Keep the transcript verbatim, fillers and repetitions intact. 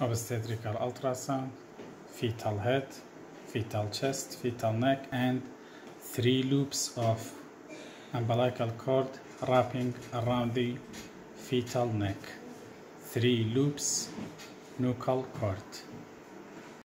obstetrical ultrasound, fetal head, fetal chest, fetal neck, and three loops of umbilical cord wrapping around the fetal neck. Three loops nuchal cord.